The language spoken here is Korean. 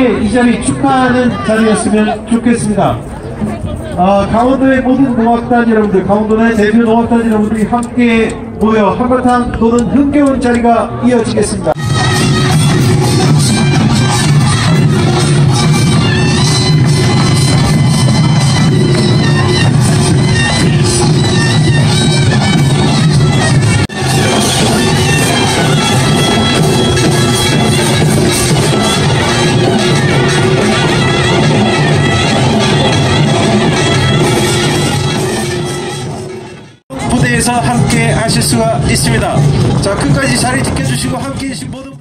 함께 이 자리 축하하는 자리였으면 좋겠습니다. 강원도의 모든 농악단 여러분들, 강원도의 대표 농악단 여러분들이 함께 모여 한바탕 노는 흥겨운 자리가 이어지겠습니다. 무대에서 함께 하실 수가 있습니다. 자, 끝까지 자리 지켜주시고 함께 해주신 모든